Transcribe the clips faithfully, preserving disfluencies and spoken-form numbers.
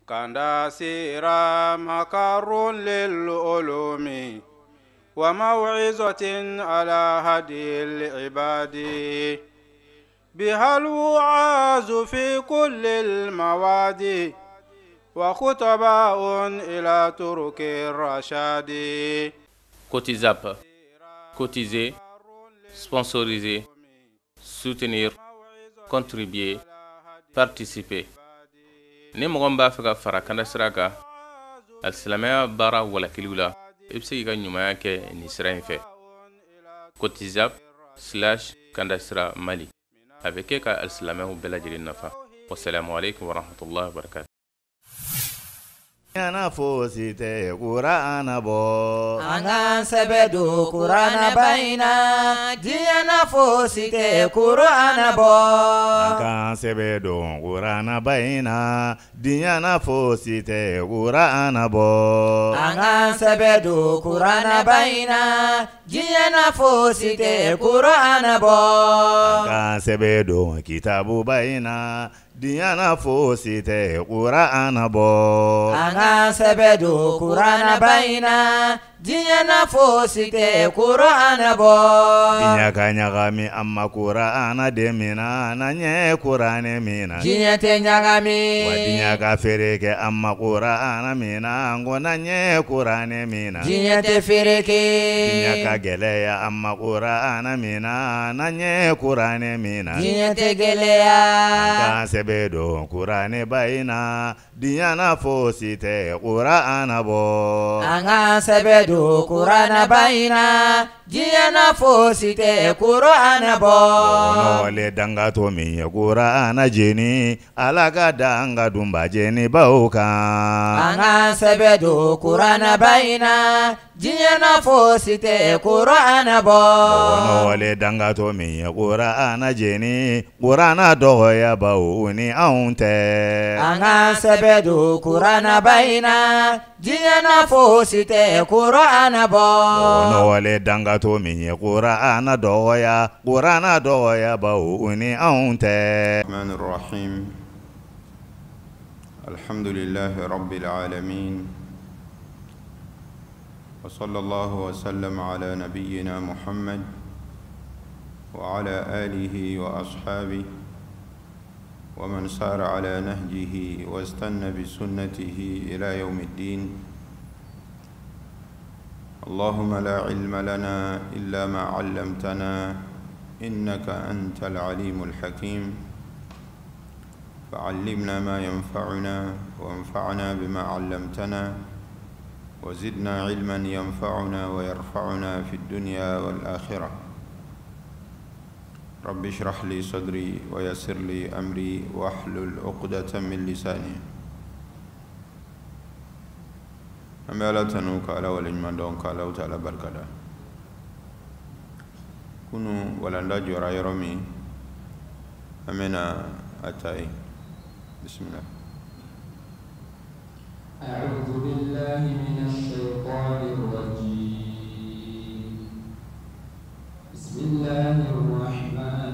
كان سيرا مكر للعلوم وموعظة على هدي العباد بها الوعاظ في كل المواد وخطباء إلى ترك الرشاد. Cotizap, cotiser, sponsoriser, soutenir, contribuer, participer. Ni mɔgɔ b'a fɛ ka fara Kanda sira kan alisilamɛya baara walakiliw la i bɛ se k'i ka ɲumanya kɛ nin sira in fɛ. Cotizap slash Kanda sira Mali a bɛ kɛ ka alisilamɛw bɛɛ lajɛlen nafa. Wassalamu alaikum warahmatullahi wabarakatuh. Ana fosite Qur'ana bo Angan sebedu Qur'ana baina Diana fosite Qur'ana bo Angan sebedu Qur'ana baina Diana fosite Qur'ana bo Angan sebedu Qur'ana baina Diana fosite Qur'ana bo Angan sebedu kitabu baina Diana fosite Qur'ana bo Angan sebedu Qur'ana baina Diana fosite Qur'ana bo Dinya kanyagami amma Qur'ana demina nanye Qur'ane mina Dinya te nyagami wa dinya ka fereke amma Qur'ana mina ngona nye Qur'ane mina Dinya te fereke Dinya ka geleya amma Qur'ana mina nanye Qur'ane mina Dinya te geleya Angan sebedu Qur'ane baina Diana fosite Qur'ana bo Angan sebedu Qur'ana baina Diana fosite Qur'ana bo no le danga to mi Qur'ana jeni alaga danga dumba jeni bauka Angan sebedu Qur'ana baina Diana fosite Qur'ana bo no le danga to mi Qur'ana jeni Qur'ana doya bauni aunte Angan sebedu Qur'ana baina Diana fosite Qur'ana bo no le danga to mi Qur'ana doya Qur'ana doya bauni aunte. الرحمن الرحيم الحمد لله رب العالمين وصلى الله وسلم على نبينا محمد وعلى آله وأصحابه ومن سار على نهجه واستنى بسنته إلى يوم الدين. اللهم لا علم لنا إلا ما علمتنا إنك أنت العليم الحكيم فعلمنا ما ينفعنا وانفعنا بما علمتنا وزدنا علما ينفعنا ويرفعنا في الدنيا والآخرة. رب اشرح لي صدري ويسر لي أمري واحلل عقدة من لساني. أما لا تنوك على ولجمان دونك على وتعالى بركة كونوا ولندا جورا يرومي أمنا أتاي. بسم الله. أعوذ بالله من الشيطان الرجيم. بسم الله الرحمن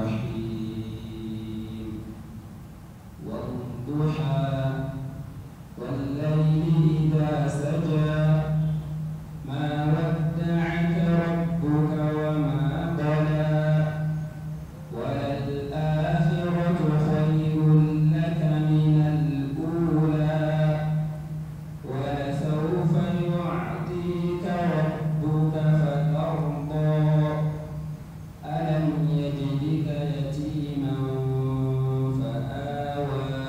الرحيم. والضحى والليل إذا سجى ما ودعك ربك وما قلى وللآخرة خير لك من الأولى ولسوف يعطيك ربك فترضى ألم يجدك يتيما فآوى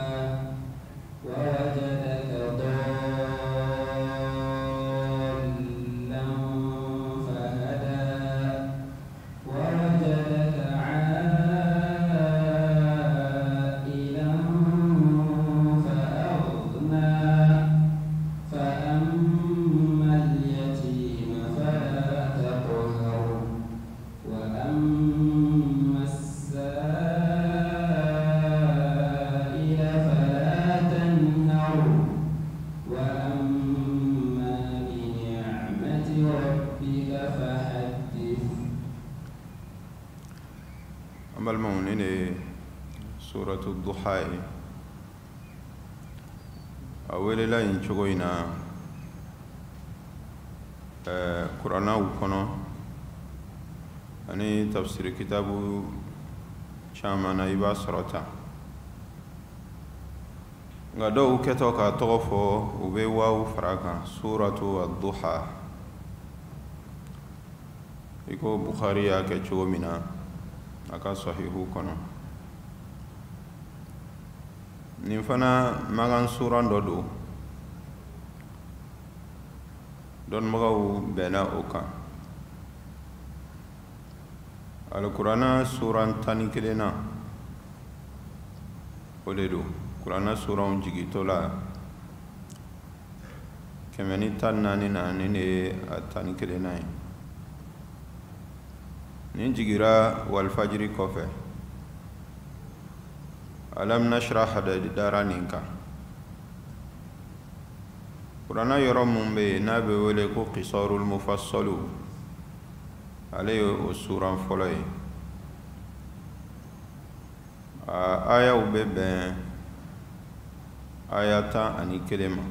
ووجدك ضالا فهدى ووجدك عائلا فأغنى فأما اليتيم فلا تقهر وأما السائل فلا تنهر وأما بنعمة ربك فحدث. أما المؤمنين سورة الضحى awele la in cogo ina Qur'ana u kono ani tafsir kitabu chamana iba sorota nga do keto ka togofo ube wawu faraka suratu ad-duha iko Bukhari ya ke cogo mina aka sahihu kono nin fana magan suran do do don magaw bena o kan al-Qur'ana suran tani kelena o de do Qur'ana suran jigitola kemeni tan nani nani ne tani kelena nin jigira wal fajri kofe alam nashrah hada daraninka Qur'ana yoro mumbe na be wele ko qisarul mufassalu alayhi suran folay aya ubebe ayata ani kelema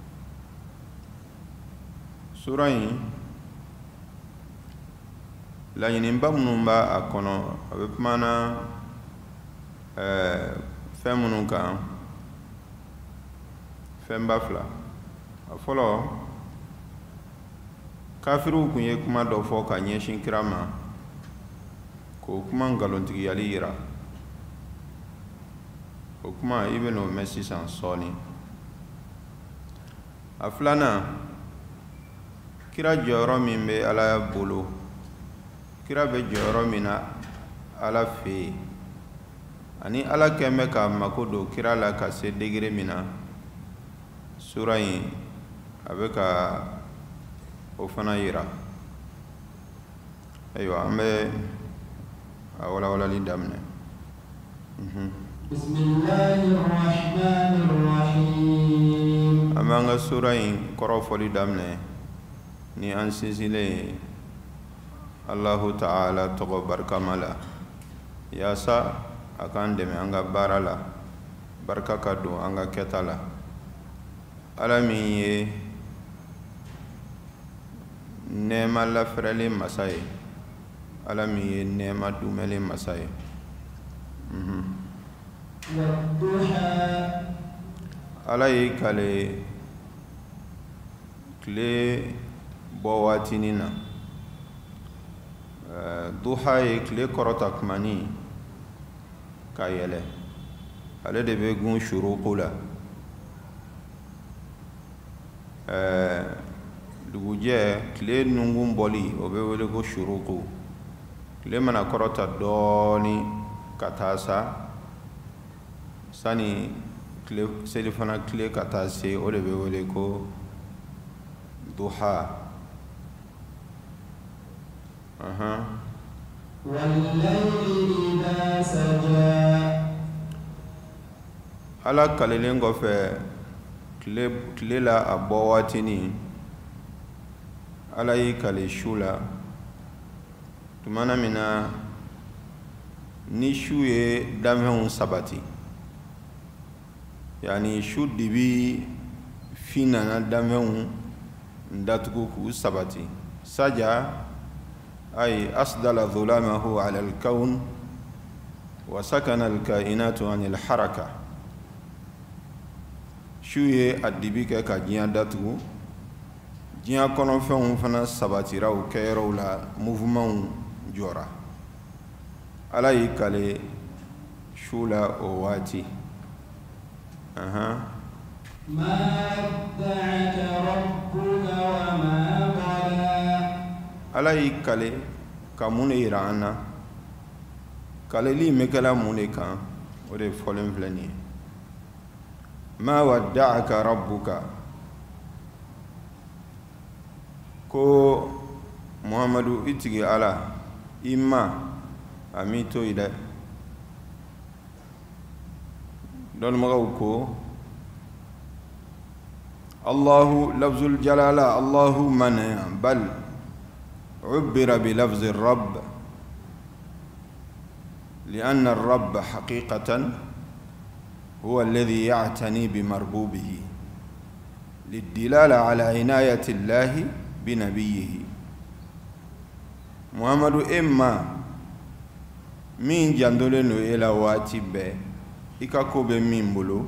suran la yinimba munumba akono abe mana euh femununka femba fla folo kafiru kun ye kuma dɔ fɔ ka ɲɛsin kira ma k'o kuma ngalontigiyali yira o kuma i bɛ n'o mɛn sisan sɔɔni a filanan kira jɔyɔrɔ min bɛ ala bolo kira bɛ jɔyɔrɔ min na ala fɛ yen ani ala kɛn bɛ ka mako don kira la ka se degere min na sura in a bɛ ka o fana yira ayiwa an bɛ a walawalali daminɛ bismillahirrahmanirrahim an b'an ka sura in kɔrɔfɔli daminɛ ni an sinsinlen Allahu ta'ala tɔgɔ barikama la yaasa a k'an dɛmɛ an ka baara la barika ka don an ka kɛta la ala min ye nɛɛma lafɛrɛlen masa ye ala min ye nɛɛma dumɛlen masa ye ala y'i kale tile bɔ waatinin na duha ye tile kɔrɔta kumani ka yɛlɛ ale de bɛ gun shuruqu la dugujɛ tile nungun bɔli o bɛ wele ko shuruqu tile mana kɔrɔta dɔɔni ka taa sa sani tile selifana tile ka taa se o de bɛ wele ko duha aha ala kalelen kɔfɛ tile la a bɔ waatini ala y'i kale su la tumana min na ni su ye danfɛnw sabati yani su dibi fin nana danfɛnw datugu k'u sabati saja ay asdala dhulamahu ala alkawn wa sakana alkainatu an alharaka su ye a dibi kɛ ka diɲɛ datugu diɲɛ kɔnɔfɛnw fana sabatira o kɛyɔrɔw la mouvement jɔra ala y'i kale su la o waati aha ma wadda'aka rabbuka wa ma qala ala y'i kale ka mun de yira an na kaleli bɛ kɛla mun de kan o de fɔlen filɛ nin ye ma wadda'aka rabbuka ko muhamadu i tigi ala i ma a m'i to yi dɛ dɔnnibagaw ko allahu lafzul jalala allahu mana bal عبر بلفظ الرب لأن الرب حقيقة هو الذي يعتني بمربوبه للدلالة على عناية الله بنبيه محمد إما من جندولن إلى واتب إكا كوب من بلو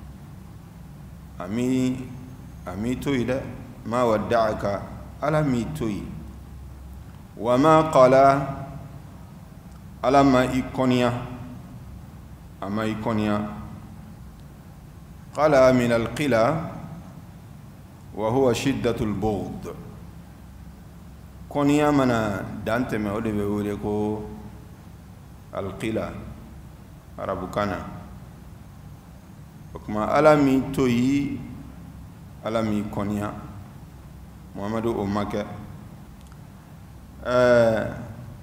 أمي أمي توي ما ودعك على مي توي وما قال على ما إيكونيا أما إيكونيا قال من القلة وهو شدة البغض كونيا منا دانت ما أودي بيقولكو القلة عربكانا وكما على مي توي على مي كونيا محمد أمك أه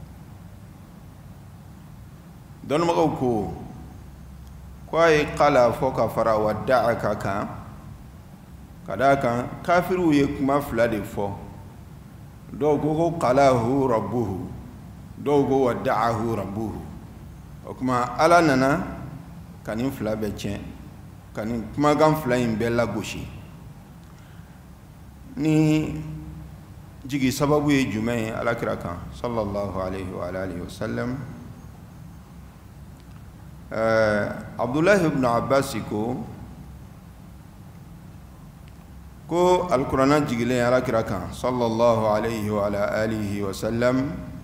دون مغوكو كواي قالا فوكا فرا ودعك كا كداكا كافرو يكما فلادي فو دوغو قالاه ربه دوغو ودعه ربه وكما على نانا كان فلا بيتين كان كما كان فلاين بلا غوشي ني جيجي سببو يجمعي على كراكا صلى الله عليه وعلى اله وسلم عبد الله بن عباس كو كو القرآن جيجي على كراكا صلى الله عليه وعلى آله وسلم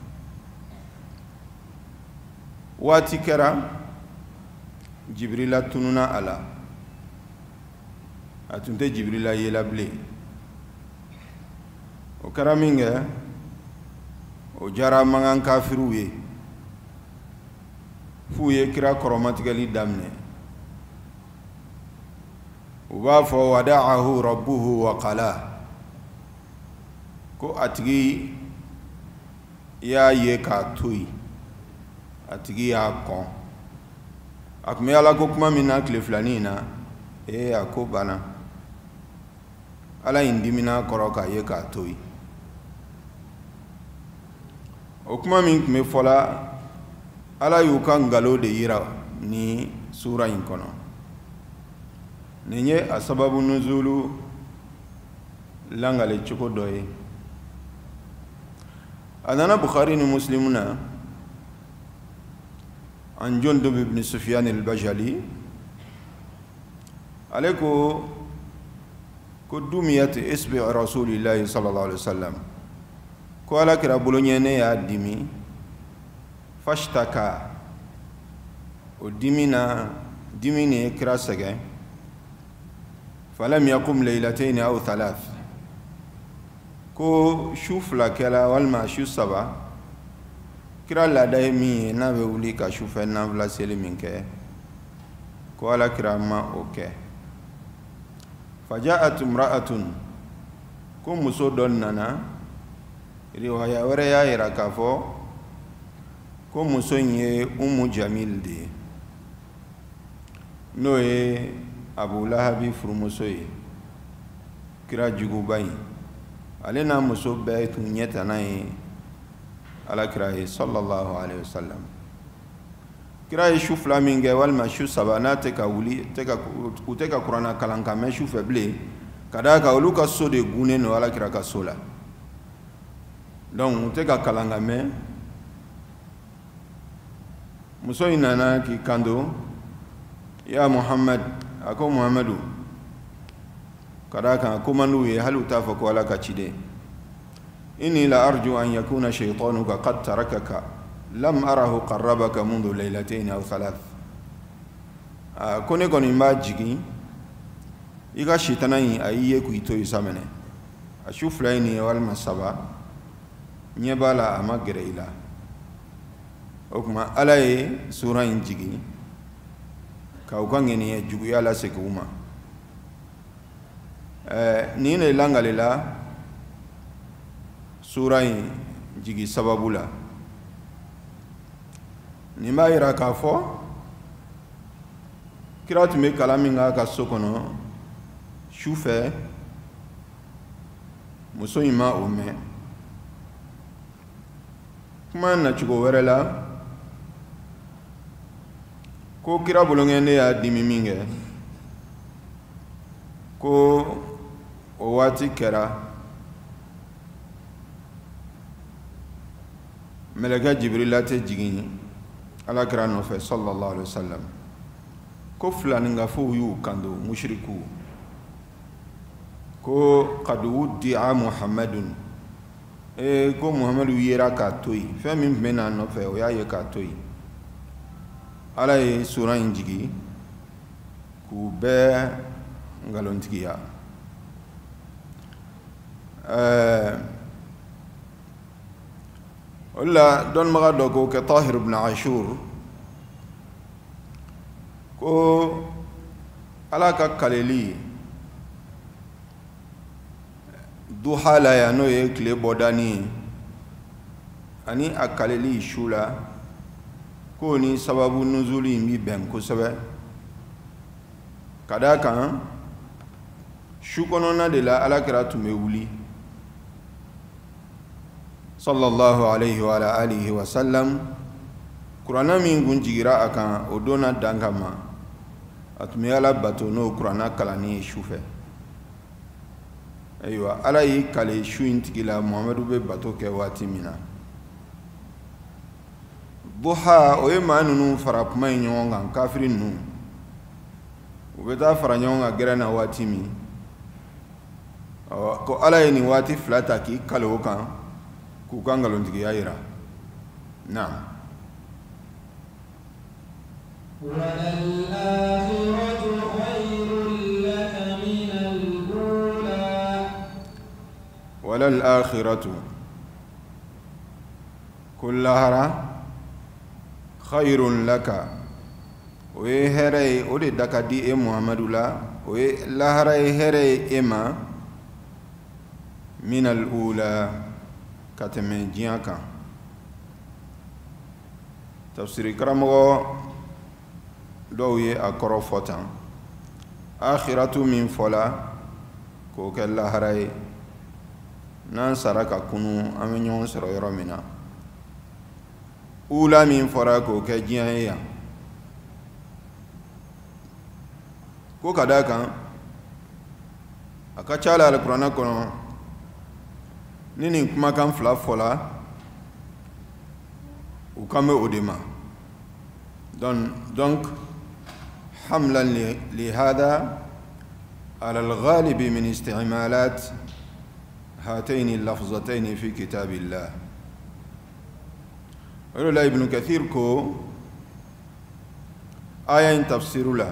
واتي كرا جبريل تنونا على أتنت جبريل يلابلي وكرا مينغا وجارا مغان كافروي فوye kira koromatikali damne uba fo wada'ahu rabbuhu wa qala ko atigi ya ye ka toyi atigi ya kon akme ala ko kuma mina kle flanina e akobana ala indimina koroka ye ka toyi okuma min me fola ala yuka ngalo de yira ni sura in kono nenye asababu nuzulu langale chuko doye anana bukhari ni muslimuna an jundub ibn sufyan al-bajali aleko ko dumiyat isbi rasulillahi sallallahu alaihi wasallam ko ala kira bulonyene ya dimi fashtaka o dimina dimine kira sege falam yaqum laylatayn aw thalath ko shufla kala wal ma shu saba kira la day mi na be wuli ka shufa na vla seliminke ko ala kira ma okay fajaat imra'atun ko muso don nana riwaya wara ya ira kafo ko muso ye umu jamil de no ye abu lahabi furu muso ye kira jugu bayi ale na muso bɛɛ tun ɲɛta n'a ye ala kira ye sallallahu alaihi wasallam kira ye su fila min kɛ walima su saba n'a tɛ ka wuli u tɛ ka kuranna kalan ka mɛn su fɛ bilen ka d'a kan olu ka so de gunnen don ala kira ka so la donc u tɛ ka kalan ka mɛn muso in nana k'i kanto ya muhammad a ko muhammadu ka d'a kan ko man d'u ye hali u t'a fɔ ko ala ka ciden inni la arju an yakuna shaytanuka qad tarakaka lam arahu qarrabaka mundu laylatayn aw thalath ko ne kɔni b'a jigin i ka shitana in a y'i ye k'i to i samɛnɛ a su fila in ye walima saba ɲɛ b'a la a ma gɛrɛ i la o kuma ala ye sura in jigin ka u ka ŋɛniɲɛ juguya lasegin u ma nin de langalila sura in jigi sababu la nin b'a yira k'a fɔ kira tun bɛ kalan min k'a ka so kɔnɔ su fɛ muso in ma o mɛn kuma nacogo wɛrɛ la ko kira boloŋɛnden y'a dimi min kɛ ko وواتي كرا ملكا جبريل تجيني على كرانو في صلى الله عليه وسلم كفلا نغفو يو كاندو مشركو كو قد ودع محمد e ko muhammadu yera ka toyi fɛn min tun bɛ n'a nɔfɛ o y'a ye k'a to yen ala ye sura in jigi k'u bɛɛ nkalontigiya ɛɛ o de la dɔnnibaga dɔ ko kɛ tahir ibn ashur ko ala ka kaleli duha la ya n'o ye tile bɔdani ye ani a kaleli su la k'o ni sababu nuzuli in bi bɛn kosɛbɛ ka d'a kan su kɔnɔna de la alakira tun bɛ wuli sallallahu alayhi wa alihi wa sallam kuranna min kun jigira a kan o donna dan kama a tun bɛ ala bato n'o kuranna kalanni ye su fɛ ayiwa ala y'i kale su in tigi la muhamadu bɛ bato kɛ waati min na duha o ye maa ninnu fara kuma in ɲɔgɔn kan kafiri ninnu u bɛ taa fara ɲɔgɔn kan gɛrɛ na waati min ko ala ye nin waati fila ta k'i kale o kan k'u ka nkalontigiya yira naam walal akhiratu kullahara khayrun laka o ye hɛrɛ ye o de da ka di e muhamadu la o ye lahara ye hɛrɛ ye e ma minal ula ka tɛmɛ diɲɛ kan tafsiri karamɔgɔ dɔw ye a kɔrɔ fɔ tan akhiratu min fɔla k'o kɛ lahara ye n'an sara ka kunu an bɛ ɲɔgɔn sɔrɔ yɔrɔ min na ula min fɔra k'o kɛ diɲɛ ye yan ko ka d'a kan a ka ca la alikuranɛ kɔnɔ ni nin kumakan fila fɔla u kan bɛ o de ma donc hamlan lihada ala al-ghalib min isti'malat هاتين اللفظتين في كتاب الله ولولا ابن كثير كو آية تفسير له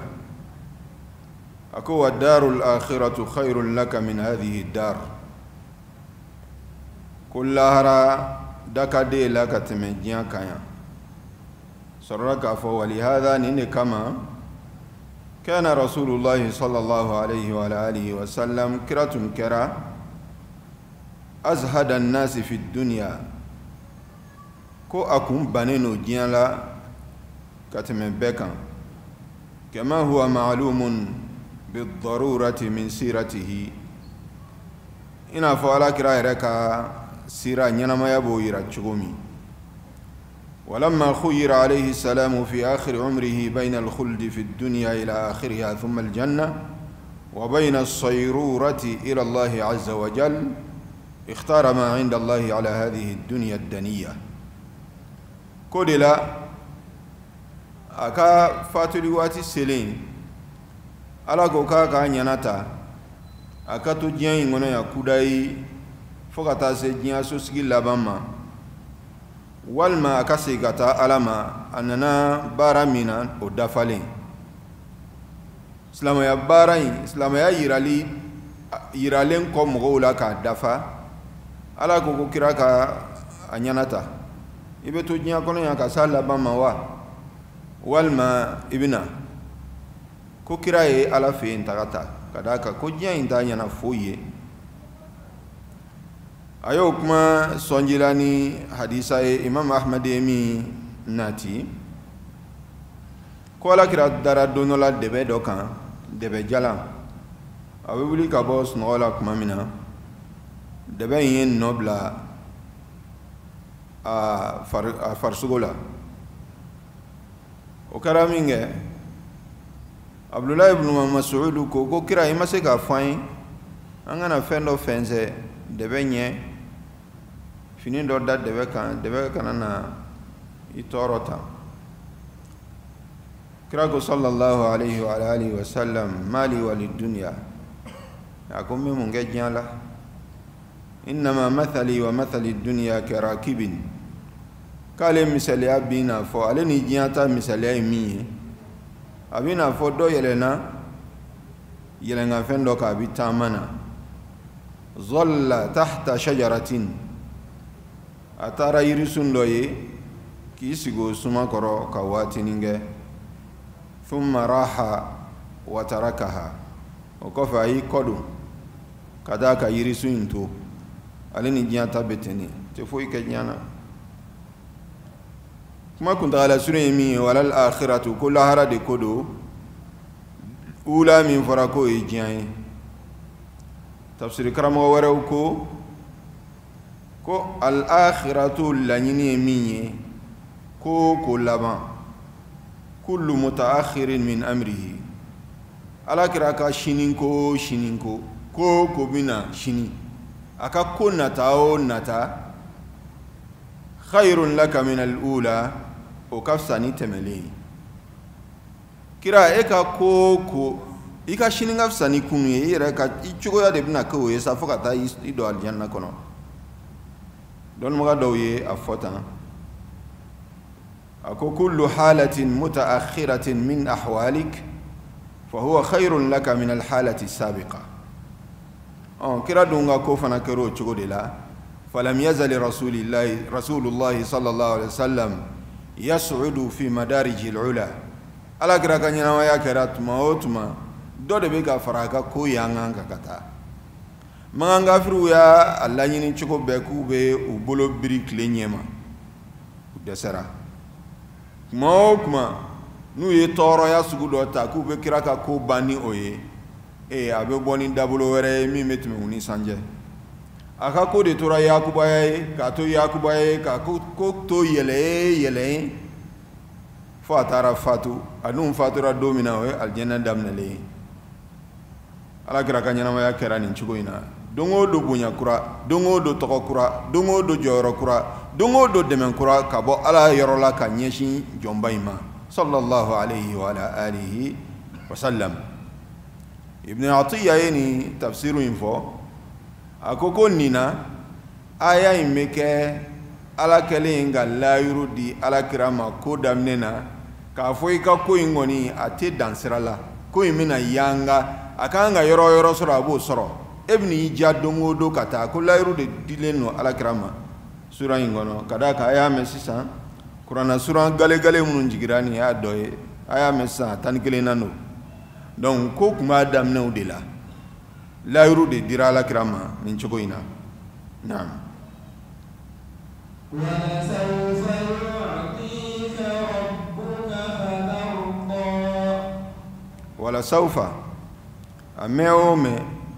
أكو الدار الآخرة خير لك من هذه الدار كلها دكا دي لك تمجيا كايا سرك فهو ولهذا نين كما كان رسول الله صلى الله عليه وآله وسلم كرة كرة أزهد الناس في الدنيا كو أكون بنينو جيالا كتم بكا كما هو معلوم بالضرورة من سيرته إنا فعلا كرا يركا سيرا نينما يبو يراتشغومي ولما خير عليه السلام في آخر عمره بين الخلد في الدنيا إلى آخرها ثم الجنة وبين الصيرورة إلى الله عز وجل اختار ما عند الله على هذه الدنيا الدنية كودلا أكا فاتولي واتي سيلين ala ko k'a ka ɲanata a ka to diɲɛ in kɔnɔ yan kudayi fo ka taa se diɲɛ sosigi laban ma walima a ka segin ka taa ala ma a nana baara min na o dafalen silamɛya baara in silamɛya yirali yiralen kɔ mɔgɔw la k'a dafa ala ko ko kira ka a ɲanata i bɛ to diɲɛ kɔnɔ yan ka s'a laban ma wa walima i bɛ na ko kira ye ala fɛ yen taga ta ka d'a kan ko diɲɛ in t'a ɲɛna foyi ye a y'o kuma sɔnjila ni hadisa ye imam ahmad ye min nati ko ala kira dara don dɔ la dɛbɛ dɔ kan dɛbɛ jalan a bɛ wuli ka bɔ sunɔgɔ la tuma min na dɛbɛ in ye nɔ bila a farisogo la o kɛra min kɛ Abdullah ibn Mas'ud ko ko kira i ma se k'a fɔ an ye angana fendo fense debe nye fini do da debe kan debe kanana itorota kirago sallallahu alayhi wa alihi wa sallam mali walid dunya akummi munge jala inma mathali wa mathali dunya karakibin kale misali abina fo ale ni jiata misali ay mi abina fo do yelena yelenga fendo ka bitamana zalla tahta shajaratin atara yirisun doye ki sigo suma koro ka watininge thumma raha wa tarakaha o ko fa yi kodu kada ka yirisun to ale ni jiata beteni te fo ike nyana kuma kunta ala sura mi wala al akhiratu kullu harade kodo ula min farako e jiyan tafsir karamo waraw ko ko al akhiratu lanyini miye ko ko laba kullu mutaakhirin min amrihi ala kiraka shininko shininko ko ko bina shini aka ko nata o nata khairun laka min al ula o kafsani temeli kira eka ko ko ika shininga fsani kunu yere ka ichugo ya de bina ko ye sa foka ta ido aljanna kono don mo gado ye afota ako kullu halatin mutaakhiratin min ahwalik fa huwa khairun laka min al halati sabiqa on kira dunga ko fana kero chugo de la falam yazal rasulillahi rasulullahi sallallahu alaihi wasallam yas'udu fi madarij al ula ala kira kanyana wa ya kira tuma otuma do de be ga faraka ko yanga kata manga firu ya alla nyini chuko be ku be u bolo biri klenyema desera mokma nu ye toro ya sugu do ta ku be kira ka ko bani oye e abe boni dabulo were mi metme uni sanje aka ko de tora yakuba ye ka to yakuba ye ka ko to yele yele fatara fatu anum fatura domina we aljanna damnale ala kira kanyana ma ya kera ni chugo ina dongo do bunya kura dongo do toko kura dongo do joro kura dongo do demen kura kabo ala yorola ka nyeshi jombaima sallallahu alayhi wa ala alihi wa sallam ibn atiya yani tafsiru info akoko nina aya imeke ala kele inga la yurudi ala kirama ko damnena ka foi ka ko ingoni ate dansirala ko imina yanga akanga yoro yoro soro abu soro ebni jadongo do kata ko la yurudi dileno ala kirama sura ingono kada ka aya mesisa qur'ana sura gale gale mun jigirani ya doye aya mesa tan kele nano donc ko kuma damne udila la yurudi dira ala kirama min chogoina naam ولسوف يعطيك ربك فترضى ولسوف أميوم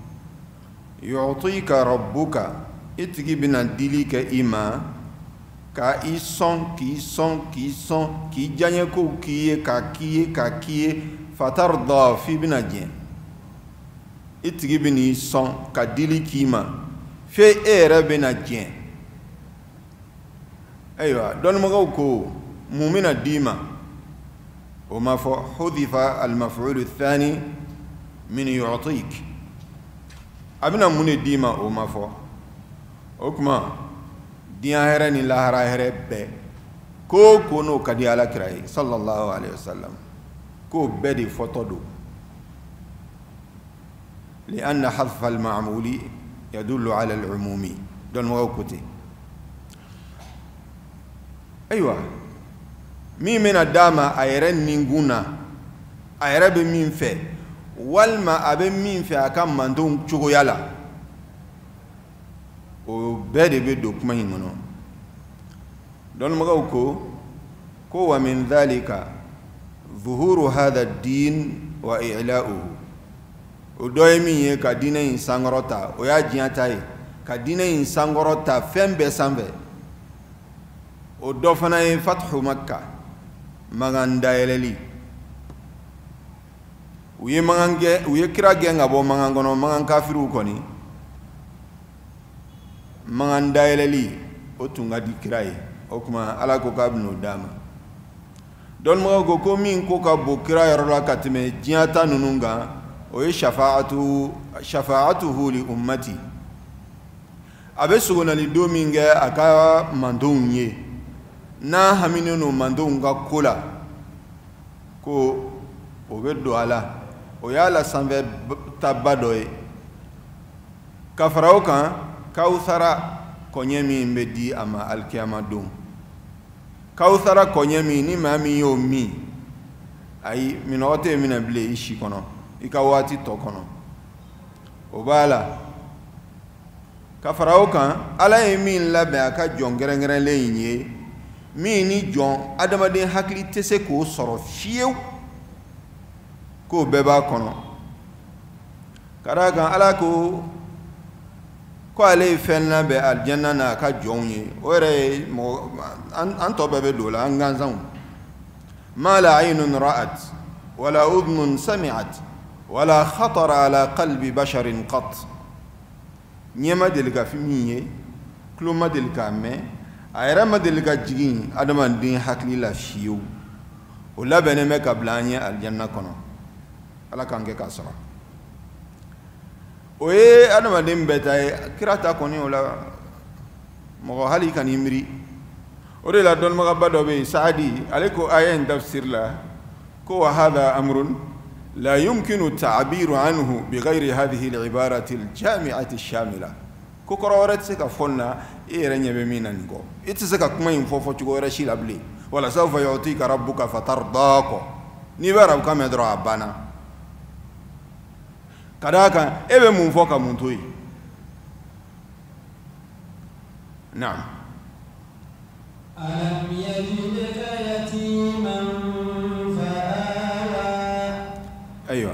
يعطيك ربك اتجي بنا ديليك إما ka ison ki son ki son ki janye ko kiye ka kiye ka kiye fatarda fi bina jen itigi bini son ka dili kima fe ere bina jen aywa don mo ko mu'mina dima o ma fa hudifa al maf'ul athani min yu'tik abina muni dima o ma fa o kuma dia hera ni lahara here be ko ko no kadi ala kirai sallallahu alaihi wasallam ko be di photo do لأن حذف المعمول يدل على العموم دون وقتي أيوة مي من الداما أيرن نينغونا أيرب مين في والما أبن مين في أكام مندون تشوغو يالا وبدي بدو كما ينغنو دون مغوكو كو ومن ذلك ظهور هذا الدين وإعلاؤه udoyemi ye ka dina in sangorota o ya jianta ye ka dina in sangorota fembe sambe o do fana ye fathu makka maganda eleli uye mangange uye kira genga bo mangangono mangan kafiru koni mangan dayeleli o tunga di kira ye o kuma ala ko ka bino dama don mo go ko min ko ka bo kira yoro la katime jiata nununga o ye shafa'atu shafa'atuhu li ummati abe sugona li do minge aka mandon ye na haminu no mandon ga kola ko o be do ala o ya la sanve tabado e ka farao kan kawthara konyemi mbedi ama alkiyama dum kawthara konyemi ni mami yo mi ay minote mina ble ishi kono ikawati to kono o bala ka farao kan ala e min labe aka jongerengere le yinye mi ni jon adamade hakli tese ko soro fiew ko beba kono karaga ala ko ko ale fenna be aljanna na ka jonye ore mo an to bebe dola an ganzan ma la aynun ra'at wala udhun sami'at wala khatara ala qalbi basharin qat nyema delga fimiye kloma delga me ayra ma delga jigin adaman din hakli la fiyo o labene me kablanya aljanna kono ala kange kasara oye adama dem beta kirata koni wala mo hali kan imri ore la don maga bado be saadi aliko ayen tafsir la ko hada amrun la yumkinu ta'biru anhu bighayri hadhihi al-ibarati al-jami'ati ash-shamila ko kororet se ka fonna e renya be minan go itse ka kuma info fo go rashi labli wala sawfa yu'tika rabbuka fatardaqo ni bara ka medro abana kadaka ebe mun foka mun toyi na'am alam yajidka yatiman fa'awa aywa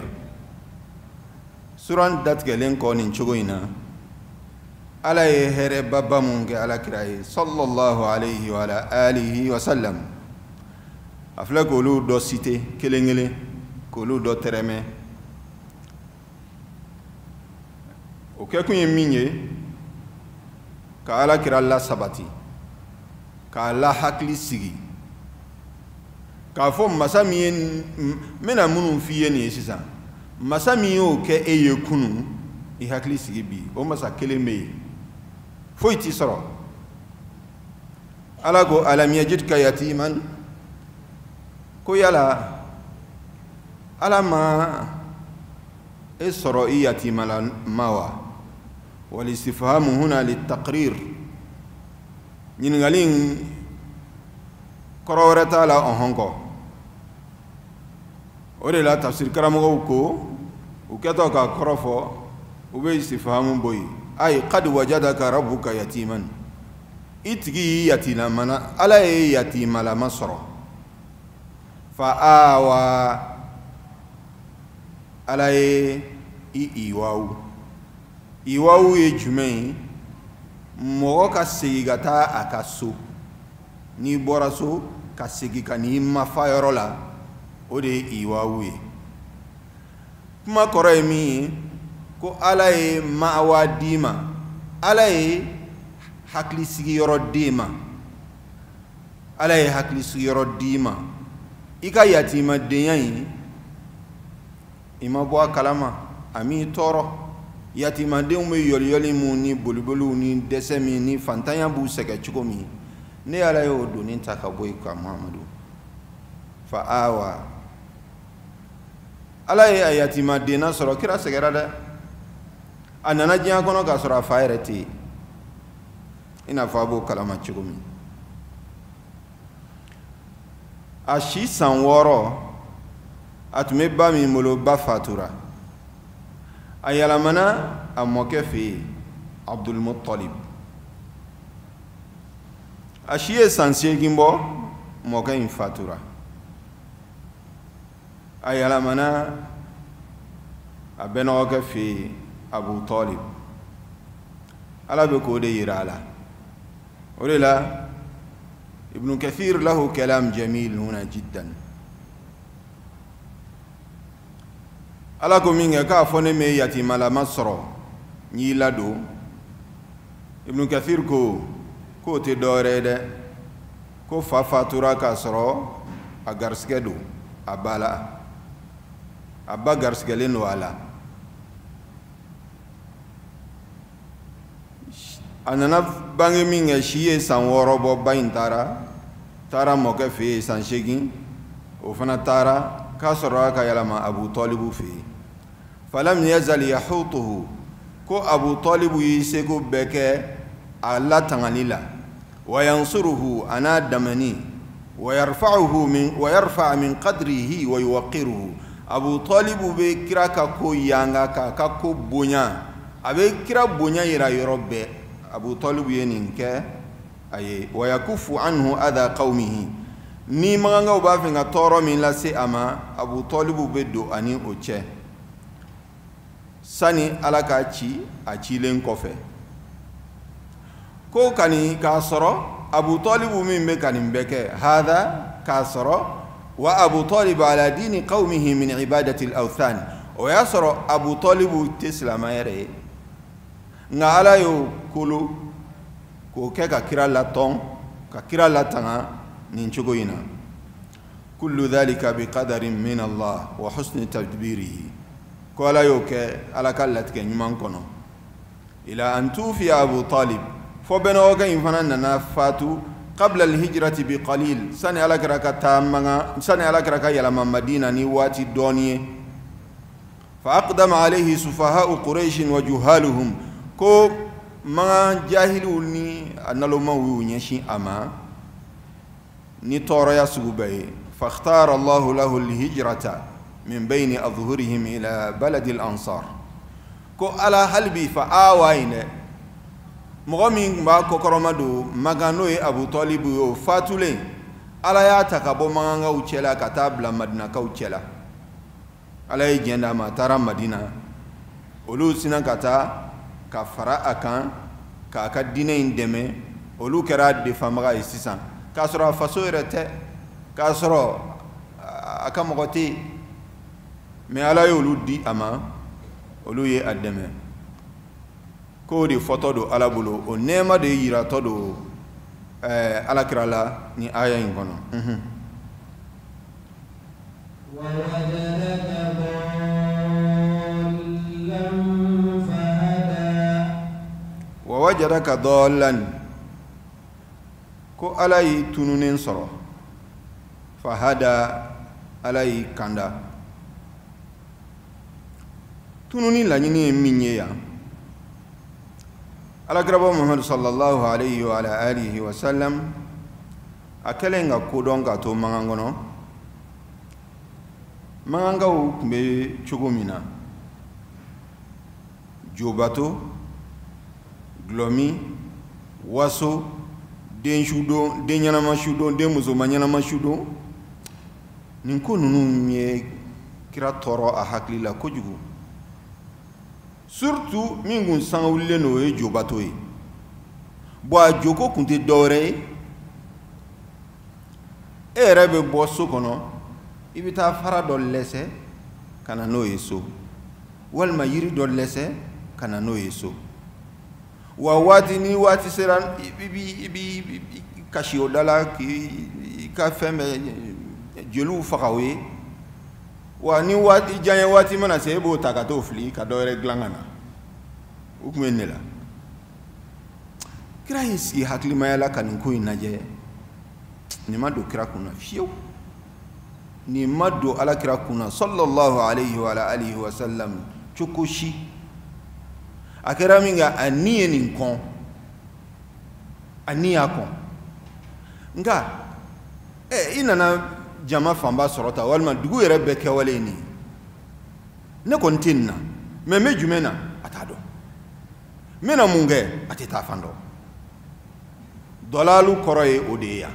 suran dat gelen ko nin chugoina ala ye here babba mun ge ala kirai sallallahu alayhi wa ala alihi wa sallam afla ko lu do cité kelengele ko lu do tereme o ke kun ye minye ka ala kira la sabati ka la hakli sigi ka fo masami mena munun fiye ni sisan masami o ke eye kunu i hakli sigi bi o masa keleme fo iti soro ala go alam yajidka yatiman ko yala ala ma e soro i yatimala mawa والاستفهام هنا للتقرير نينغالين كرورتا لا اونكو اوري لا تفسير كرامو كو وكتو كا كروفو وبي استفهام بوي اي قد وجدك ربك يتيما اتغي يتيما منا على يتيما لا مصر فآوى على اي ايواو iwawu ye jumɛn mɔgɔ ka segi ka taa a ka so n'i bɔra so ka segi ka n'i mafa yɔrɔ la o de ye iwawu ye kuma kɔrɔ ye min ye ko ala ye ma'awa d'i ma ala ye hakilisigiyɔrɔ d'e ma ala ye hakilisigiyɔrɔ d'i ma i ka yatimadenya in i ma bɔ a kalama a m'i tɔɔrɔ yatimadenw be yɔliyɔli mun ni boliboliw ni dɛsɛ min ni fantanya b'u sɛgɛ cogo min ne ala ye o doni ta ka bɔ i ka muhamadu fa awa ala ye a yatimadena sɔrɔ kira sɛgɛra dɛ a nana diɲɛ kɔnɔ k'a sɔrɔ a fa yɛrɛ tɛ yen i n'a fɔ a b'o kalama cogo min a si san wɔɔrɔ a tun bɛ ba min bolo ba fatura a yɛlɛmana a mɔkɛ fɛ yen Abdul Muttalib a si ye san seegin bɔ mɔkɛ in fatura a yɛlɛmana a bɛnɔgɔkɛ fɛ yen Abu Talib ala bɛ k'o de yira a la o de la Ibn Kathir lahu kalam jamil huna jiddan ala ko min kɛ k'a fɔ ne me yatimalama sɔrɔ n y'i ladon Ibn Kathir ko ko te dore de ko fa fatura ka soro a garsige do a bala a ba garsige len wala anana bangi minga shiye san woro bo bayin tara tara mo ke fe san shegin o fana tara ka soro ka yalama Abu Talib fi falam yazal yahutuhu ko Abu Talib yisego beke alla tanganila wa yansuruhu ana damani wa yarfa'uhu min wa yarfa' min qadrihi wa yuqiruhu Abu Talib be kira ka ko yanga ka ka ko bonya abe kira bonya ira yorobe Abu Talib yeninke aye wa yakufu anhu adha qaumihi ni manga ba finga toro min la se ama Abu Talib be do ani oche sani alaka ci a cilen kofe ko kani ka soro Abu Talib min be kanin beke hada ka soro wa Abu Talib ala dini qaumihi min ibadati al-awthan o ya soro Abu Talib tislama yare nga ala yo kulu ko ke ka kira la ton ka kira la tanga nin chugo ina kullu dhalika biqadarin min Allah wa husni tadbirihi ko ala yo ke ala kallat ke nyuman kono ila an tufi Abu Talib fo beno ga infana na fatu qabla al-hijrati biqalil sani ala karaka tamanga sani ala karaka yala Madina ni wati doniye fa aqdama alayhi sufaha'u quraish wa juhaluhum ko ma jahilul ni analo mawu nyashi ama ni toro ya sugubay fa ikhtara Allah lahu al-hijrata min bayni adhhurihim ila balad al-ansar ko ala halbi fa awaine mogomin ba kokoroma do magano e Abu Talib yo fatule ala ya takabo manga uchela katabla Madina ka uchela ala yi jenda ma tara Madina olu sinan kata ka fara akan ka ka dine indeme olu kera de famaga isisan ka soro faso rete ka soro aka mogoti me ala yo olu di ama olu ye ademe ko de foto do ala bolo o nema de yira to do eh ala kirala ni aya in kono mhm wa wajadaka dallan fahada wa wajadaka dallan ko alai tununen soro fahada alai kanda tununi la nyini minye ya alagrabo Muhammad sallallahu alayhi wa ala alihi wa sallam akalenga kodonga to mangangono manganga kumbe chugumina jobato glomi waso den shudo den yanama shudo den muzo manyana shudo ninko nunu nye kira toro a haklila kojugu surtout mingun sangulle no e jobato e bo a joko kunte dore e rebe bo so kono ibita fara do lese kana no yeso wal mayiri do lese kana no yeso wa wati ni wati seran ibi ibi kashi odala ki ka feme jelu fakawe wa ni wati janye wati mana sebo takato fli ka dore glangana ukmenela kira yisi hakli mayala kan ko inaje ni mado kira kuna fiyo ni mado ala kira kuna sallallahu alayhi wa ala alihi wa sallam chukushi akira minga aniye ninkon aniya kon nga eh inana jama famba sorota walma dugu yere beke waleni ne kontinna me me jumena atado mena munge atita fando dolalu koroye odeya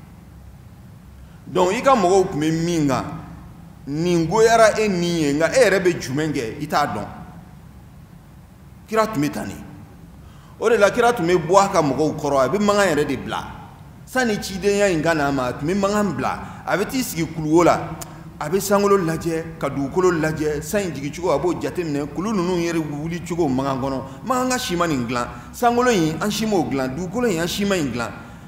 donc ika mogo kume minga ningo yara eniye nga ere be jumenge ita don kira tumetani ore la kira tume boaka mogo koro be manga yere de bla sani chide ya ingana ma tume manga bla abeti sigi kuluola a bɛ sankolo lajɛ ka dugukolo lajɛ san in jigi cogo a b'o jateminɛ kulu ninnu yɛrɛ wuli cogo mankan kɔnɔ mankan ka si ma nin dilan sankolo in an si m'o dilan dugukolo in an si ma in dilan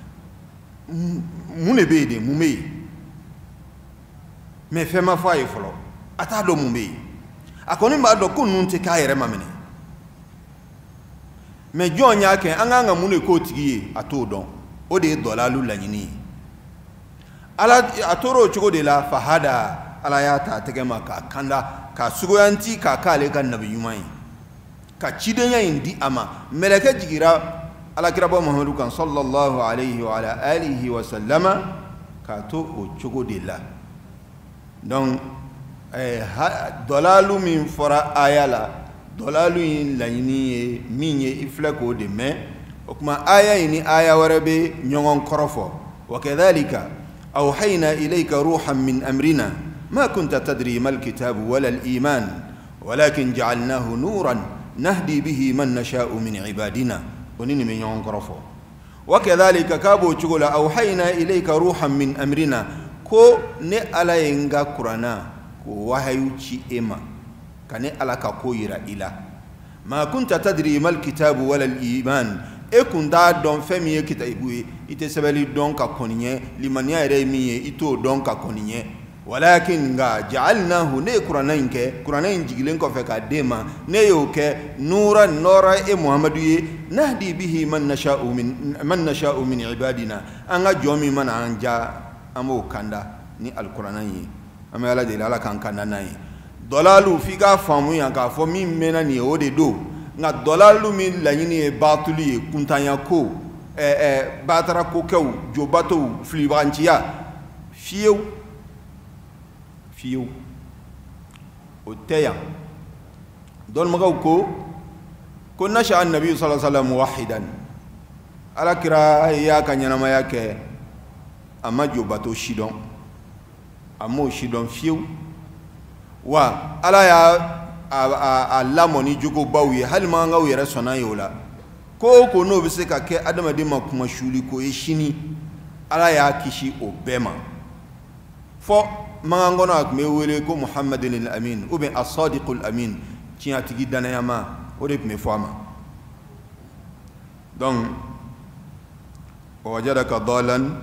mun de bɛ yen de mun bɛ yen mais fɛn ma fɔ a ye fɔlɔ a t'a dɔn mun bɛ yen a kɔni b'a dɔn ko ninnu tɛ k'a yɛrɛ ma minɛ mais jɔn y'a kɛ an k'an ka mun de k'o tigi ye a t'o dɔn o de ye dɔlalu laɲini ye ala a tora o cogo de la fahada ala y'a ta a tɛgɛ ma k'a kanda k'a suguyanti k'a k'ale ka nabi ɲuman ye ka cidenya in di a ma mɛlɛkɛ jigira alakiraba Muhamadu kan sallallahu alayhi wa ala alihi wa sallama k'a to o cogo de la donc dɔlalu min fɔra aya la dɔlalu in laɲini ye min ye i filɛ k'o de mɛn o kuma aya in ni aya wɛrɛ bɛ ɲɔgɔn kɔrɔ fɔ wa kadhalika awhayna ilayka ruhan min amrina ma kunta tadri mal kitabu wala al iman walakin ja'alnahu nuran nahdi bihi man nasha'u min ibadina oni ni ɲɔgɔn kɔrɔ fɔ wa kadhalika kabo cogo la awhayna ilayka ruhan min amrina ko ne ala ye n ka kuranna ko wahayu ci e ma ka ne ala ka ko yira i la ma kunta tadri mal kitabu wala al iman e kun t'a dɔn fɛn min ye kitabu ye i tɛ sɛbɛnni dɔn ka kɔni ɲɛ limaniya yɛrɛ ye min ye i t'o dɔn ka kɔni ɲɛ walakin nka ja'alnahu ne ye kuranna in kɛ kuranna in jigilen kɔfɛ k'a d'e ma ne y'o kɛ nuura nɔɔra e muhamadu ye nahdi bihi man nasha'u min man nasha'u min ibadina an ka jɔn min mana an ja an b'o kanda ni alikuranna in ye an bɛ ala deli ala k'an kanda n'a ye dɔlalu f'i k'a faamu yan k'a fɔ min mɛnna nin ye o de don nka dɔlalu min laɲini ye baatuli ye kuntanya ko ɛɛ ɛɛ baatara ko kɛw jobatow filibaganciya fiyewu fiyewu o tɛ yan dɔnnibagaw ko ko nasha annabi sallallahu alaihi wasallam wahidan alakira y'a ka ɲɛnamaya kɛ a ma jobato si dɔn a m'o si dɔn fiyewu wa ala y'a a lamɔ ni jogobaw ye hali ma an k'aw yɛrɛ sɔnna ye o la ko o ko n'o bɛ se ka kɛ adamaden ma kuma suli ko ye sini ala y'a kisi o bɛɛ ma fɔ mankan kɔnɔ a tun bɛ wele ko muhammadin al-amin ou bien as-sadiqul amin tiɲɛtigi danayama o de tun bɛ fɔ a ma donc wa wajadaka dalan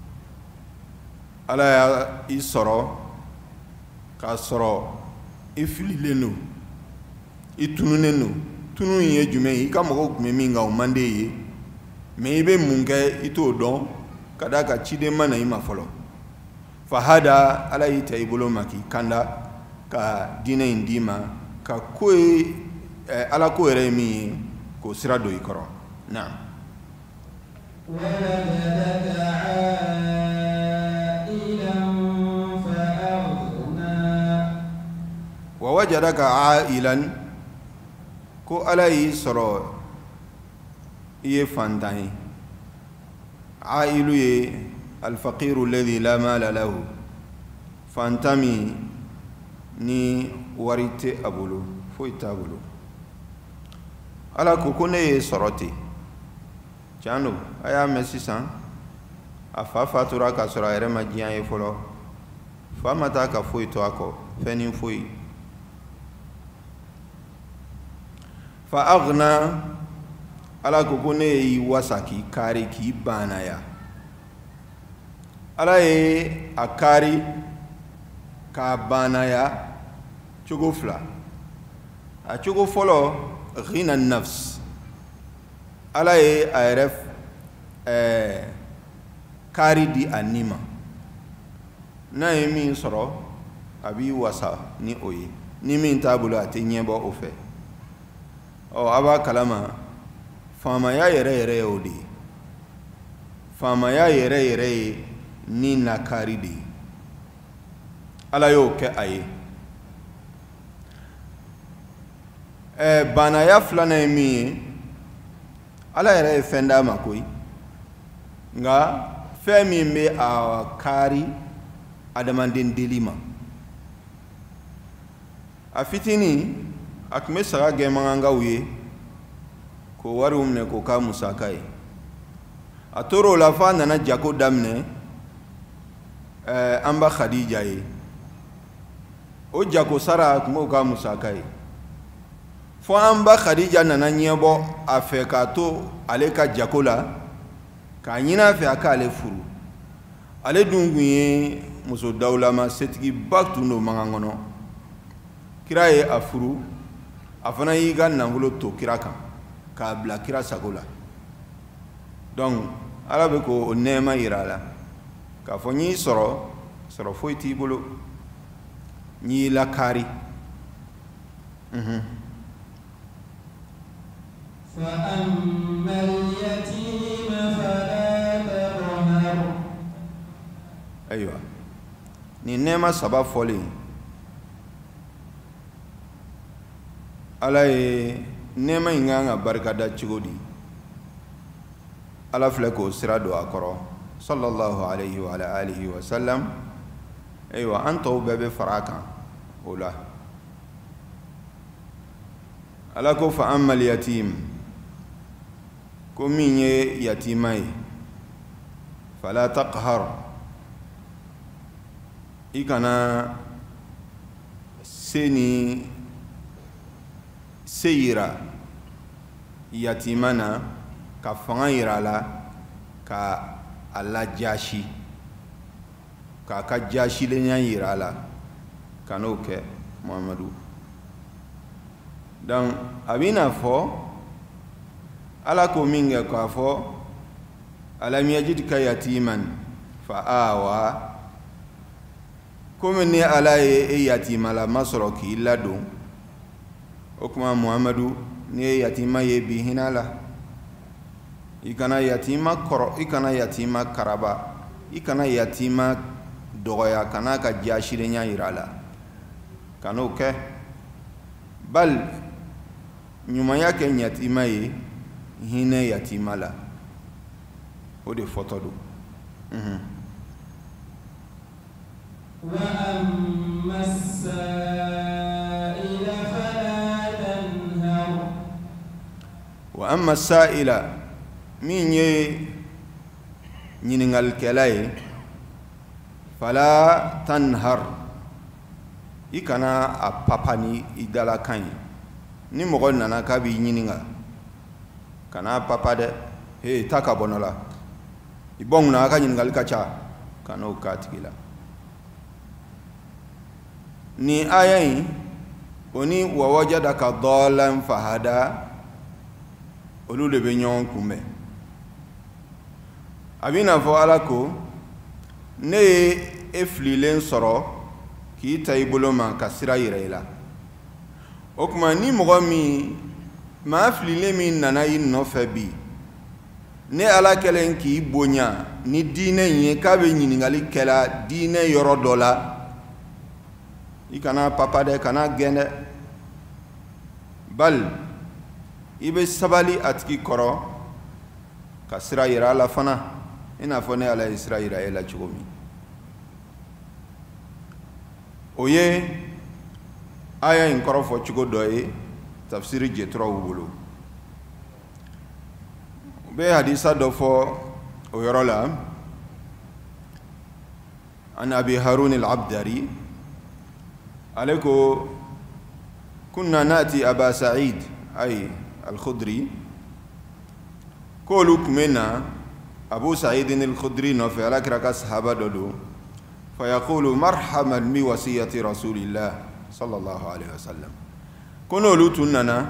ala y'a i sɔrɔ k'a sɔrɔ i fililen don i tununen don tunu in ye jumɛn ye i ka mɔgɔw tun bɛ min kan o man d'e ye mais i bɛ mun kɛ i t'o dɔn ka d'a kan ciden ma na i ma fɔlɔ fahada ala y'i ta i bolo ma k'i kanda ka diinɛ in d'i ma ka ko ye ala ko yɛrɛ ye min ye k'o sira don i kɔrɔ naam wa wajadaka ailan ko ala y'i sɔrɔ i ye fantan ye ailu ye alfaqiru alladhi la mala lahu fantan min ni wari tɛ a bolo foyi t'a bolo ala ko ko ne ye sɔrɔ ten tiɲɛ don a y'a mɛn sisan a fa fatura k'a sɔrɔ a yɛrɛ ma diɲɛ ye fɔlɔ fa ma taa ka foyi to a kɔ fɛn ni foyi fa aghna ala ko ko ne y'i wasa k'i kari k'i banaya ala ye a kari k'a banaya cogo fila a cogo fɔlɔ ghina nafs ala ye a yɛrɛ ɛɛ kari di a ni ma n'a ye min sɔrɔ a b'i wasa ni o ye ni min t'a bolo a tɛ ɲɛ bɔ o fɛ ɔ a b'a kalama faamaya yɛrɛ yɛrɛ ye o de ye faamaya yɛrɛ yɛrɛ ye ni nakari de ye ala y'o kɛ a ye ɛɛ banaya filanan ye min ye ala yɛrɛ ye fɛn d'a ma koyi nka fɛn min bɛ a kari adamaden deli ma a fitinin a tun bɛ saga gɛn mankankaw ye k'o wariw minɛ k'o k'a musaka ye a tora o la f'a nana jago daminɛ ɛɛ an ba Khadija ye o jako sara kuma ka musaka ye fo an ba Khadija nana ɲɛbɔ a fɛ k'a to ale ka jako la k'a ɲini a fɛ a k'ale furu ale dun kun ye muso dawulama setigiba tun do mankan kɔnɔ kira ye a furu a fana y'i ka nafolo to kira kan k'a bila kira sago la donc ala bɛ ko o nɛɛma yira a la k'a fɔ n y'i sɔrɔ sɔrɔ foyi t'i bolo n y'i lakari فأما اليتيم فلا تقهر ayiwa ni nɛɛma saba fɔlen ala ye nɛɛma in kan ka barikada cogo di ala filɛ k'o sira don a kɔrɔ sallallahu alayhi wa alihi wa sallam ayiwa an tɔw bɛɛ bɛ fara a kan o la ala ko fa ammal yatim ko min ye yatima ye fala taqhar i kana se ni se yira yatima na ka fanga yira la ka a lajaasi k'a ka jaashilenya yira la ka n'o kɛ Muhamadu donc a bɛ n'a fɔ ala ko min kɛ k'a fɔ alam yajidka yatiman fa awa komi ni ala ye e yatimala sɔrɔ k'i ladon o kuma Muhamadu ni ye yatima ye bi hinɛ la i kana yatima kɔrɔ i kana yatima karaba i kana yatima dɔgɔya kana ka jaashilenya yira la ka n'o kɛ bal ɲumanya kɛ yatima ye hinɛ yatima la o de fɔtɔ don وأما السائل فلا تنهر وأما السائل من ي ɲiningalikɛla ye fala tanhar i kana a papa ni i dalakan ye ni mɔgɔ nana k'a b'i ɲininga kana a papa dɛ he ta ka bɔ nɔ la i bɔ ŋuna a ka ɲiningali ka ca kana o k'a tigi la ni aya in o ni wa wajadaka dalan fahada olu de bɛ ɲɔgɔn kunbɛn a bɛ n'a fɔ ala ko ne ye e fililen sɔrɔ k'i ta i bolo ma ka sira yira i la o tuma ni mɔgɔ min maa fililen min nana i nɔfɛ bi ne ala kɛlen k'i bonya ni diinɛ in ye k'a bɛ ɲininkali kɛla diinɛ yɔrɔ dɔ la i kana papa dɛ kana gɛn dɛ bal i bɛ sabali a tigi kɔrɔ ka sira yira a la fana i n'a fɔ ne ala ye sira yira e la cogo min o ye aya in kɔrɔ fɔ cogo dɔ ye tafsiri jɛtɔrɔw bolo u bɛ hadisa dɔ fɔ o yɔrɔ la an abi harun al-abdari ale ko kunna nati aba sa'id ay al-khudri k'olu tun bɛ na abu sa'id al-khudri nɔfɛ alakira ka sahaba dɔ don fayaqulu marhaban bi wasiyati rasulillah sallallahu alaihi wasallam ko n'olu tun nana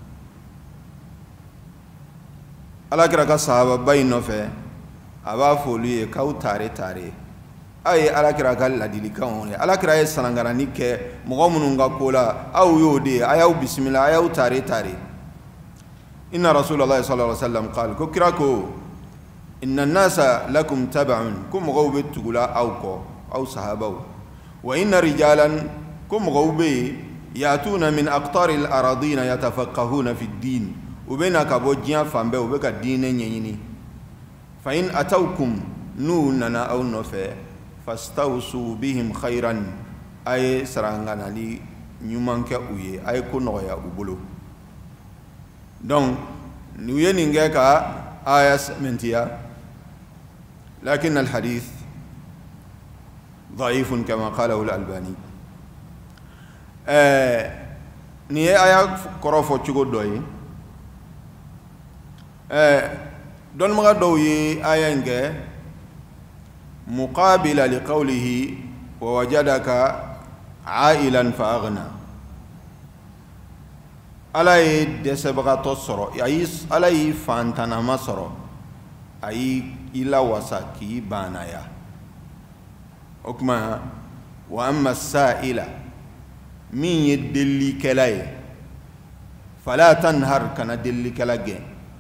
alakira ka sahaba ba in nɔfɛ a b'a fɔ olu ye k'aw taare taare aw ye alakira ka ladilikanw ye alakira ye sanangarani kɛ mɔgɔ minnu ka ko la aw y'o de ye a y'aw bisimila a y'aw taare taare inna rasulallah sallallahu alaihi wasallam qala ko kira ko inna nasa lakum tab'un ko mɔgɔw bɛ tugula aw kɔ aw sahabaw wa inna rijalan ko mɔgɔw bɛ yatuna min aqtari al-aradina yatafaqahuna fi ad-din u bɛ na ka bɔ diɲɛ fan bɛɛ u bɛ ka diinɛ ɲɛɲini fa in atawkum n'u nana aw nɔfɛ fastawsu bihim khayran a ye saranganali ɲuman kɛ u ye a ye ko nɔgɔya u bolo donc u ye nin kɛ ka aya sɛmɛntiya lakin alhadith ضعيف كما قاله الألباني eh ni aya koro fo ciugo doyi eh don maga do yi aya nge muqabila liqawlihi wa wajadaka ailan fa aghna alay desabaga to soro ayi alay fantana masoro ayi ila wasa ki banaya okma wa amma sa'ila min yedli kalay fala tanhar kana delli kalage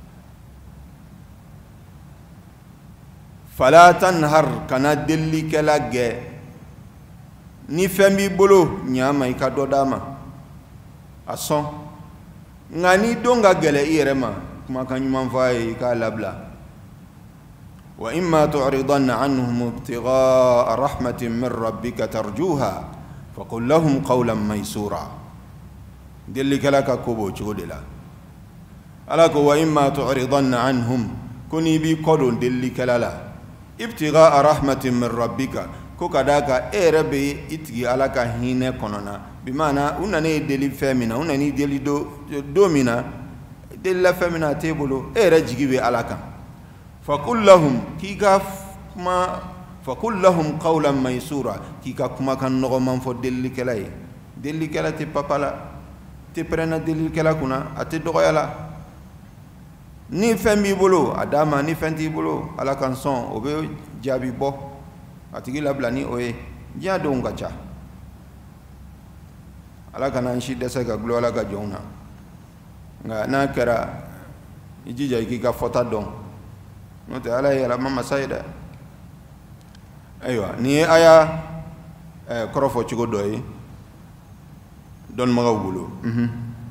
fala tanhar kana delli kalage ni fembi bolo nyama ikado dama ason ngani donga gele irema kuma kan manfai ka labla wa imma tu'ridanna anhum ibtigha'a rahmatin min rabbika tarjuha faqul lahum qawlan maysura delli kalaka kobo chodela alako wa imma tu'ridanna anhum kuni bi kodon delli kalala ibtigha'a rahmatin min rabbika ko kadaka e rabbi itgi alaka hine konona bimana unane deli femina unani deli do domina deli la femina tebolo e rajigibe alaka faqul lahum kika ma faqul lahum qawlan maysura kika kuma kan no man fo deli kelay deli kelate papala te prena deli kela kuna ate dogoyala ni fembi bolo adama ni fenti bolo alaka son obe jabi bo atigi labla ni oye dia do ngacha alaka nan shi desa ga glo alaka jona nga na kera ijija ikika fota don note ala ya mama saida aywa ni aya eh korofo ci go doy don ma gawulo mhm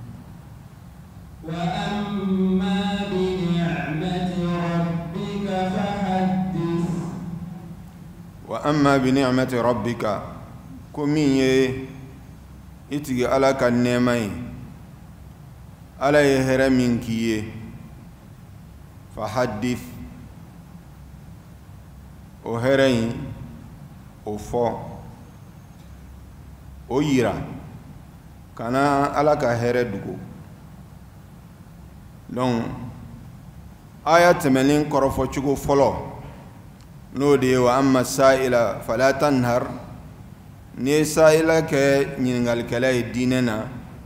wa amma bi ni'mati rabbika fahaddith wa amma bi ni'mati rabbika kumiye itigi alaka nemai ala yehera minkiye fahaddith o herayi o fo o yira kana alaka here dugo donc aya temelin korofo chugo folo no de wa amma sa'ila fala tanhar ni sa'ila ke nyingal kala dinena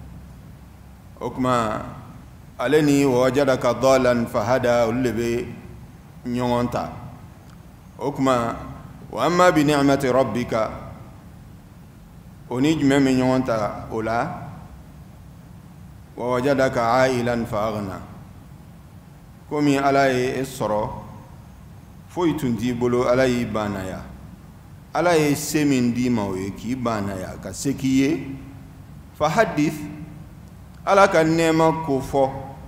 okma alani wajadaka dalan fahada ulbe nyonta okma wa amma bi ni'mati rabbika oni jme me nyonta ola wa wajadaka ailan faghna komi alay esoro foi tundi bolo alay banaya alay semin di mawe ki banaya ka sekiye fa hadith alaka nema ko fo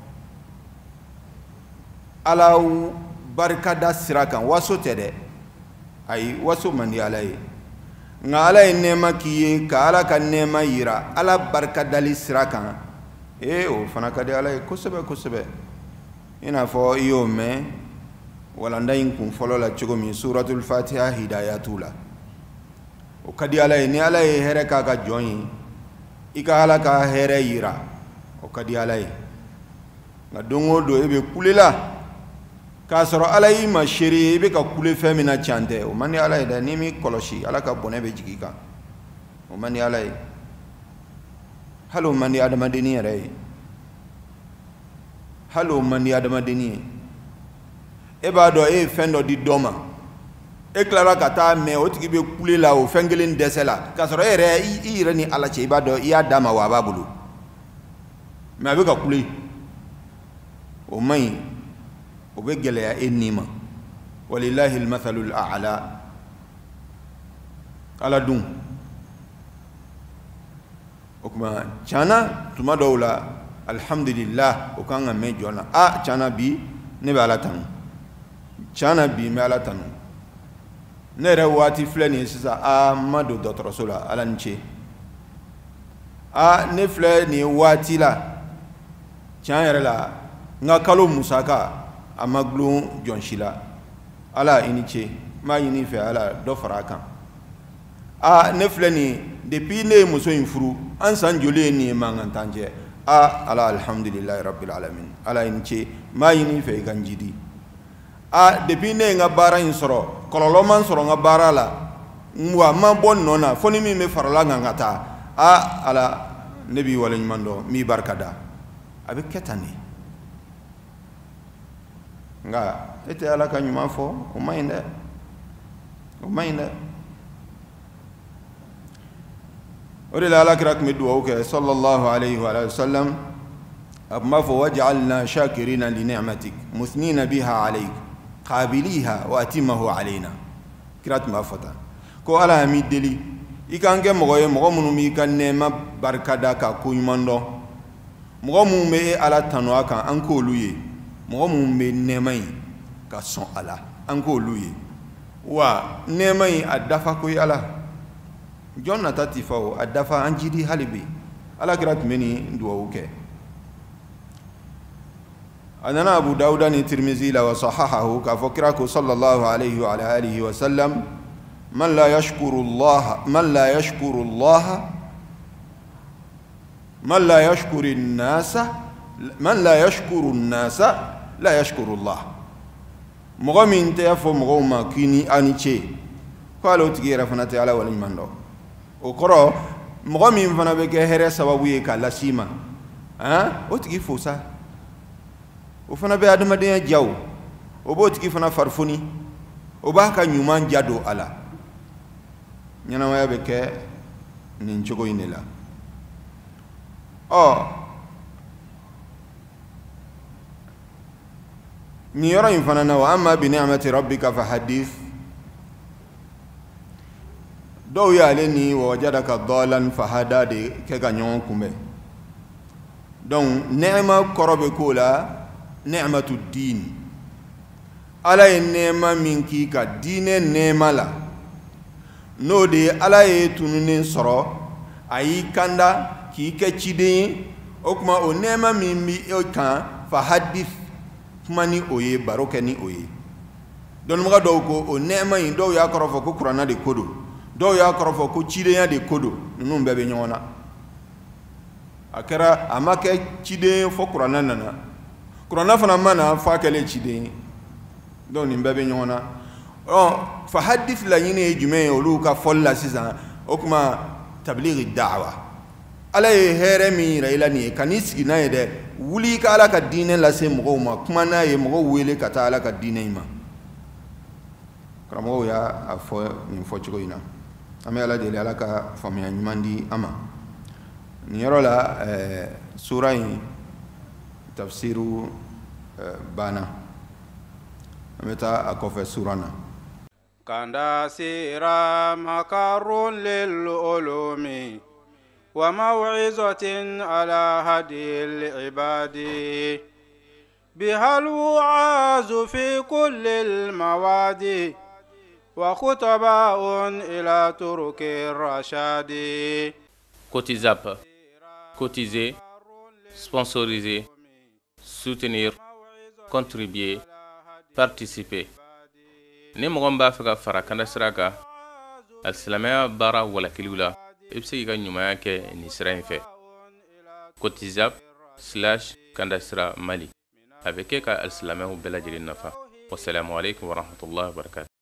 alaw barkada sirakan waso tede ay waso mandi alay nga alay nema kiye ka alaka nema yira ala barkadali sirakan e o fana kadi alay kusebe kusebe ina fo iyo me wala ndayin kun folo la chugo min suratul fatiha hidayatula o kadi alay ni alay here ka ka joyi ika alaka here yira o kadi alay nga dongo do ebe kulela ka soro alay ma shiri ebe ka kule femina chante o mani alay da nimi koloshi alaka bonebe jigika o mani alay halo mani adama deni ray halo mani adama deni e ba do e fendo di doma e clara kata me o tigi be kulela o fengelin desela ka soro ere i ire ni alache e ba do ya dama wa babulu me abe ka kule o mai o be gele ya enima walillahi almathalul a'la ala dum okuma chana tuma dawla alhamdulillah o kanga me jona a chana bi ne be ala tanu chana bi me ala tanu ne re wati fleni sisa a mado dotro sola ala nche a ne fleni wati la chan yere la nga kalo musaka amaglu jonshila ala iniche ma yini fe ala do farakan a ne filɛ nin depuis ne ye muso in furu an san joli ye nin ye mankan t'an cɛ a ala alhamdulilahi rabbil alamin ala ye n ce m'a ɲini fɛ i ka n jidi a depuis ne ye n ka baara in sɔrɔ kɔlɔlɔ man sɔrɔ n ka baara la wa n ma bɔ nɔ na fo ni min bɛ farala kan ka taa a ala ne b'i waleɲuman dɔn n b'i barika da a bɛ kɛ tan de nka e tɛ ala ka ɲuman fɔ o ma ɲi dɛ o ma ɲi dɛ o de la alakira tun bɛ dugawu kɛ sallallahu alayhi wa sallam a tun b'a fɔ waj'alna shakirina li ni'matik musnina biha alayk qabiliha wa atimahu alayna kira tun b'a fɔ tan ko ala y'a mi deli i kan kɛ mɔgɔ ye mɔgɔ minnu b'i ka nɛɛma barikada ka ko ɲuman dɔn mɔgɔ minnu bɛ ala tanu a kan an k'olu ye mɔgɔ minnu bɛ nɛɛma in ka sɔn a la an k'olu ye wa nɛɛma in a dafa ko ye ala jɔn nata ti fa o a dafa an jidi hali bi alakira tun bɛ nin dugawu kɛ a nana abu dawuda ni tirmizi la wa sahahahu k'a fɔ kira ko sallallahu alayhi wa alihi wa sallam man la yashkuru allah man la yashkuru allah man la yashkuru an-nasa man la yashkuru an-nasa la yashkuru allah mɔgɔ min tɛ fɔ mɔgɔw ma k'i ni a ni ce ko ale o tigi yɛrɛ fana tɛ ala waleɲuman dɔn o kɔrɔ mɔgɔ min fana bɛ kɛ hɛrɛ sababu ye k'a las'i ma han o tigi fo sa o fana bɛ adamadenya jaw o b'o tigi fana farifoni o b'a ka ɲuman ja don a la ɲɛnamaya bɛ kɛ nin cogo in de la ɔ nin yɔrɔ in fana na wa amma bi ni'mati rabbika fa hadith dɔw y'ale ni wajadaka dalan fahada de kɛ ka ɲɔgɔn kunbɛn donc nɛɛma kɔrɔ bɛ k'o la nɛɛmatu diin ala ye nɛɛma min k'i ka diinɛ nɛɛma la n'o de ye ala ye tununen sɔrɔ a y'i kanda k'i kɛ ciden ye o tuma o nɛɛma min bɛ e kan fahadith kuma ni o ye baro kɛ ni o ye dɔnnibaga dɔw ko o nɛɛma in dɔw y'a kɔrɔ fɔ ko kuranna de ko don dɔw y'a kɔrɔ fɔ ko cidenya de ko don ninnu bɛɛ bɛ ɲɔgɔn na a kɛra a ma kɛ ciden fɔ kuranna nana kuranna fana ma na fɔ a kɛlen ciden donc nin bɛɛ bɛ ɲɔgɔn na ɔ fa hadith laɲini ye jumɛn ye olu ka fɔli la sisan o tuma tablighi da'wa ala ye hɛrɛ min yira i la nin ye ka n'i sigi n'a ye dɛ wuli i ka ala ka diinɛ lase mɔgɔw ma kuma n'a ye mɔgɔw wele ka taa ala ka diinɛ in ma karamɔgɔw y'a fɔ nin fɔcogo in na an bɛ ala deli ala ka faamuya ɲuman di an ma nin yɔrɔ la ɛɛ sura in tafsiru banna an bɛ taa a kɔfɛ sura na kanda sira makarun lil ulumi wa maw'izatin ala hadil ibadi bihal wa'azu fi kulli al mawadi وخطباء إلى ترك الرشاد. Cotizap, cotiser, sponsoriser, soutenir, contribuer, participer. Ni mɔgɔ min b'a fɛ ka fara kanda sira kan alisilamɛya baara walakiliw la i bɛ se k'i ka ɲumanya kɛ nin sira in fɛ cotizap slash kanda sira mali a bɛ kɛ ka alisilamɛw bɛɛ lajɛlen nafa. Wassalamu alaikum warahmatullahi wabarakatuh.